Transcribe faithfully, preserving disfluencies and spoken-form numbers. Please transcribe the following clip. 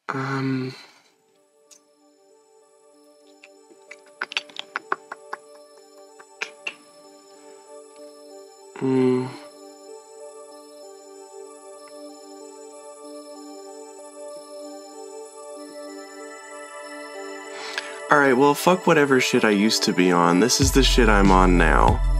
Um... Hmm... Alright, well, fuck whatever shit I used to be on. This is the shit I'm on now.